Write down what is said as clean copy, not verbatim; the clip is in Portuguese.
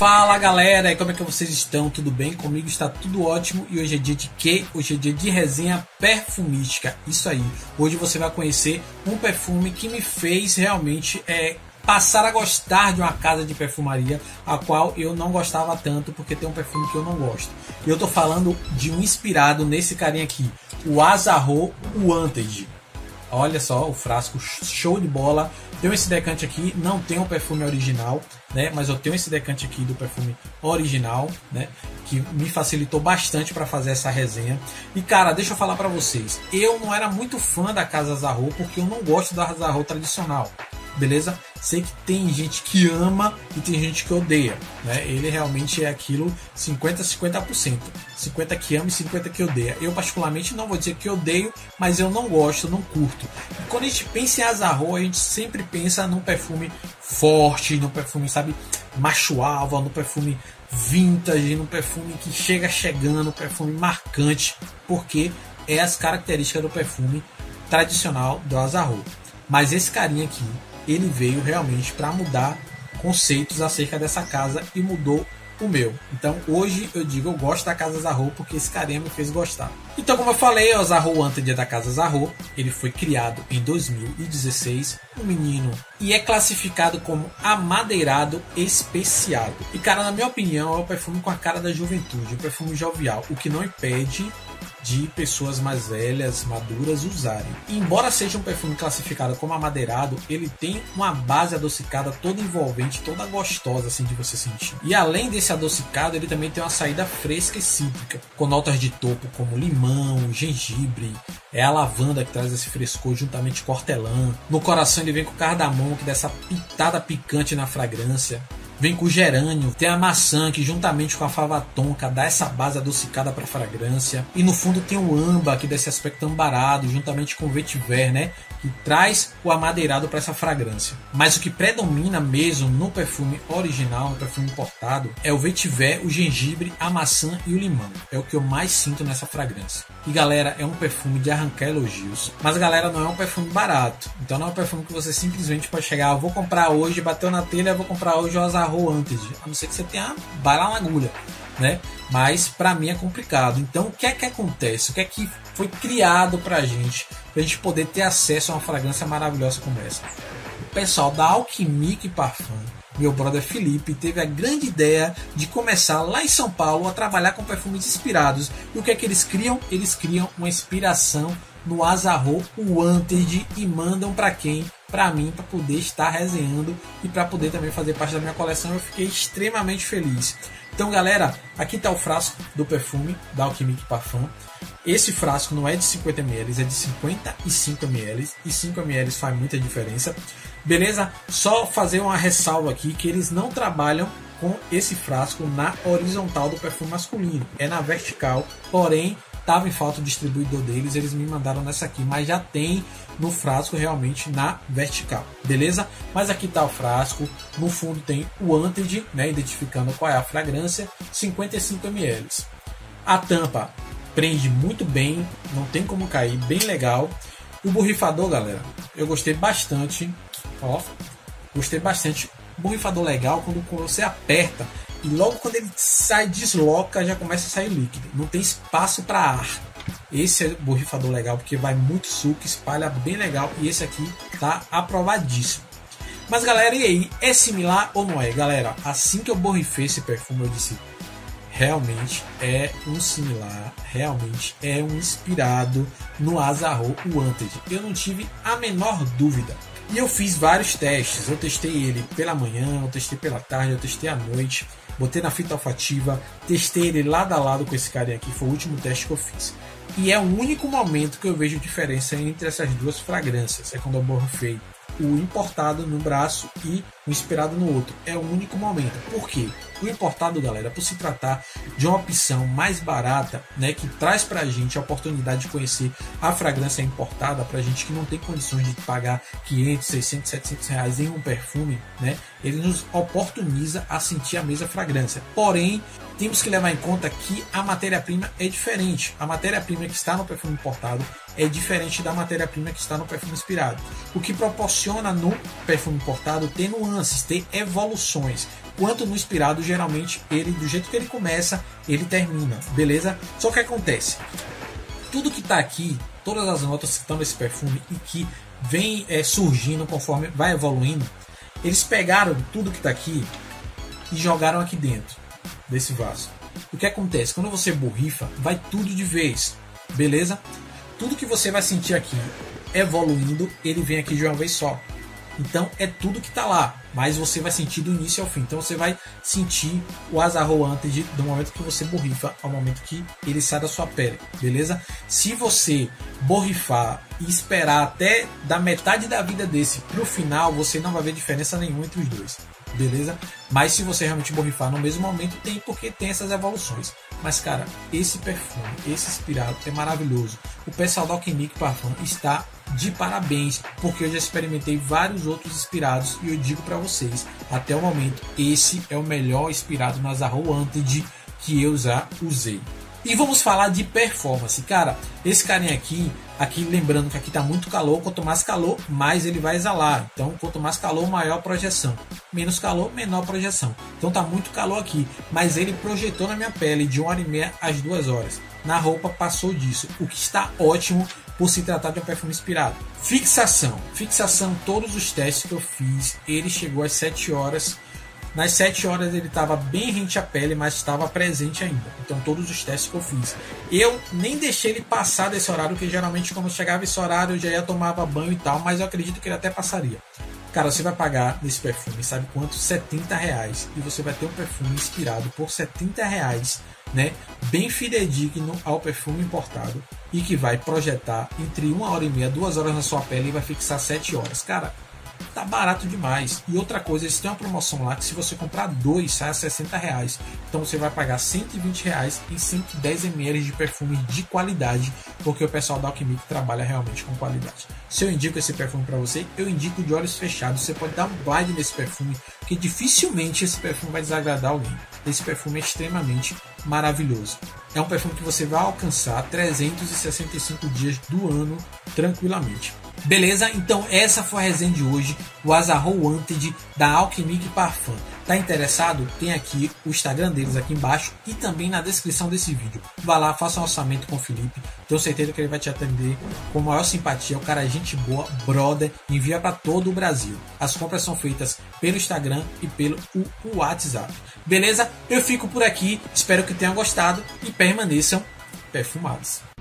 Fala galera, e como é que vocês estão? Tudo bem? Comigo está tudo ótimo e hoje é dia de quê? Hoje é dia de resenha perfumística, isso aí. Hoje você vai conhecer um perfume que me fez realmente passar a gostar de uma casa de perfumaria, a qual eu não gostava tanto, porque tem um perfume que eu não gosto. E eu tô falando de um inspirado nesse carinha aqui, o Azzarro Wanted. Olha só o frasco, show de bola. Tenho esse decante aqui, não tenho o perfume original, né? Mas eu tenho esse decante aqui do perfume original, né? Que me facilitou bastante para fazer essa resenha. E cara, deixa eu falar para vocês, eu não era muito fã da casa Azzarro porque eu não gosto da Azzarro tradicional. Beleza? Sei que tem gente que ama e tem gente que odeia, né? Ele realmente é aquilo 50-50%. 50 que ama e 50 que odeia. Eu particularmente não vou dizer que odeio, mas eu não gosto, não curto. E quando a gente pensa em Azzarro, a gente sempre pensa num perfume forte, num perfume, sabe, macho alfa, num perfume vintage, num perfume que chega chegando, um perfume marcante, porque é as características do perfume tradicional do Azzarro. Mas esse carinha aqui, ele veio realmente para mudar conceitos acerca dessa casa e mudou o meu. Então hoje eu digo, eu gosto da casa Azzarro porque esse carinha me fez gostar. Então, como eu falei, o Azzarro Wanted é da casa Azzarro. Ele foi criado em 2016, um menino, e é classificado como amadeirado especiado. E cara, na minha opinião, é um perfume com a cara da juventude, um perfume jovial, o que não impede de pessoas mais velhas, maduras usarem. E embora seja um perfume classificado como amadeirado, ele tem uma base adocicada toda envolvente, toda gostosa assim de você sentir. E além desse adocicado, ele também tem uma saída fresca e cítrica, com notas de topo como limão, gengibre, a lavanda que traz esse frescor juntamente com hortelã. No coração ele vem com cardamomo, que dá essa pitada picante na fragrância. Vem com o gerânio, tem a maçã que juntamente com a fava tonka dá essa base adocicada para a fragrância. E no fundo tem o âmbar que dá esse aspecto ambarado, juntamente com o vetiver, né, que traz o amadeirado para essa fragrância. Mas o que predomina mesmo no perfume original, no perfume importado, é o vetiver, o gengibre, a maçã e o limão. É o que eu mais sinto nessa fragrância. E galera, é um perfume de arrancar elogios. Mas galera, não é um perfume barato. Então não é um perfume que você simplesmente pode chegar, vou comprar hoje, bateu na telha, vou comprar hoje o Azzarro Wanted. A não ser que você tenha bala na agulha, né? Mas pra mim é complicado. Então o que é que acontece? O que é que foi criado pra gente poder ter acesso a uma fragrância maravilhosa como essa? O pessoal da Alchimique Parfum, meu brother Felipe, teve a grande ideia de começar lá em São Paulo a trabalhar com perfumes inspirados. E o que é que eles criam? Eles criam uma inspiração no Azzarro Wanted e mandam para quem? Para mim, para poder estar resenhando e para poder também fazer parte da minha coleção. Eu fiquei extremamente feliz. Então galera, aqui está o frasco do perfume da Alchimique Parfum. Esse frasco não é de 50 ml, é de 55 ml e 5 ml faz muita diferença. Beleza? Só fazer uma ressalva aqui que eles não trabalham com esse frasco na horizontal do perfume masculino, é na vertical, porém estava em falta o distribuidor deles, eles me mandaram nessa aqui, mas já tem no frasco realmente na vertical, beleza? Mas aqui está o frasco, no fundo tem o Wanted, né, identificando qual é a fragrância, 55 ml. A tampa prende muito bem, não tem como cair, bem legal. O borrifador, galera, eu gostei bastante, ó, gostei bastante. Borrifador legal quando você aperta e logo quando ele sai, desloca, já começa a sair líquido. Não tem espaço para ar. Esse é borrifador legal porque vai muito suco, espalha bem legal. E esse aqui tá aprovadíssimo. Mas galera, e aí? É similar ou não é? Galera, assim que eu borrifei esse perfume, eu disse, realmente é um similar, realmente é um inspirado no Azzarro Wanted. Eu não tive a menor dúvida. E eu fiz vários testes, eu testei ele pela manhã, eu testei pela tarde, eu testei à noite, botei na fita olfativa, testei ele lado a lado com esse carinha aqui, foi o último teste que eu fiz. E é o único momento que eu vejo diferença entre essas duas fragrâncias, é quando eu borrifei o importado no braço e o inspirado no outro. É o único momento. Por quê? O importado, galera, por se tratar de uma opção mais barata, né, que traz pra gente a oportunidade de conhecer a fragrância importada, pra gente que não tem condições de pagar 500, 600, 700 reais em um perfume, né, ele nos oportuniza a sentir a mesma fragrância. Porém, temos que levar em conta que a matéria-prima é diferente. A matéria-prima que está no perfume importado é diferente da matéria-prima que está no perfume inspirado. O que proporciona no perfume importado ter nuances, ter evoluções. Quanto no inspirado, geralmente, ele, do jeito que ele começa, ele termina, beleza? Só que acontece, tudo que está aqui, todas as notas que estão nesse perfume e que vem surgindo conforme vai evoluindo, eles pegaram tudo que está aqui e jogaram aqui dentro desse vaso. O que acontece? Quando você borrifa, vai tudo de vez, beleza? Tudo que você vai sentir aqui evoluindo, ele vem aqui de uma vez só. Então é tudo que está lá, mas você vai sentir do início ao fim. Então você vai sentir o Azzarro Wanted do momento que você borrifa ao momento que ele sai da sua pele, beleza? Se você borrifar e esperar até da metade da vida desse pro final, você não vai ver diferença nenhuma entre os dois, beleza? Mas se você realmente borrifar no mesmo momento, tem, porque tem essas evoluções. Mas cara, esse perfume, esse inspirado é maravilhoso. O pessoal da Alchemique Parfum está de parabéns, porque eu já experimentei vários outros inspirados e eu digo para vocês, até o momento, esse é o melhor inspirado no Azzarro Wanted que eu já usei. E vamos falar de performance, cara. Esse carinha aqui lembrando que aqui tá muito calor, quanto mais calor, mais ele vai exalar. Então, quanto mais calor, maior a projeção. Menos calor, menor a projeção. Então tá muito calor aqui, mas ele projetou na minha pele de 1h30 às 2 horas. Na roupa passou disso, o que está ótimo por se tratar de um perfume inspirado. Fixação, todos os testes que eu fiz, ele chegou às 7 horas. Nas 7 horas ele estava bem rente à pele, mas estava presente ainda. Então todos os testes que eu fiz, eu nem deixei ele passar desse horário, porque geralmente quando chegava esse horário eu já ia tomava banho e tal, mas eu acredito que ele até passaria. Cara, você vai pagar nesse perfume, sabe quanto? R$70. E você vai ter um perfume inspirado por R$70, né? Bem fidedigno ao perfume importado e que vai projetar entre 1h30 e 2 horas na sua pele e vai fixar 7 horas. Cara, tá barato demais. E outra coisa, eles têm uma promoção lá que se você comprar 2 sai a R$60. Então você vai pagar R$120 em 110 ml de perfume de qualidade, porque o pessoal da Alchemique trabalha realmente com qualidade. Se eu indico esse perfume para você, eu indico de olhos fechados. Você pode dar um blind nesse perfume, que dificilmente esse perfume vai desagradar alguém. Esse perfume é extremamente maravilhoso. É um perfume que você vai alcançar 365 dias do ano tranquilamente. Beleza? Então essa foi a resenha de hoje, o Azzarro Wanted da Alchemique Parfum. Tá interessado? Tem aqui o Instagram deles aqui embaixo e também na descrição desse vídeo. Vá lá, faça um orçamento com o Felipe. Tenho certeza que ele vai te atender com a maior simpatia. O cara é gente boa, brother, envia para todo o Brasil. As compras são feitas pelo Instagram e pelo WhatsApp. Beleza? Eu fico por aqui, espero que tenham gostado e permaneçam perfumados.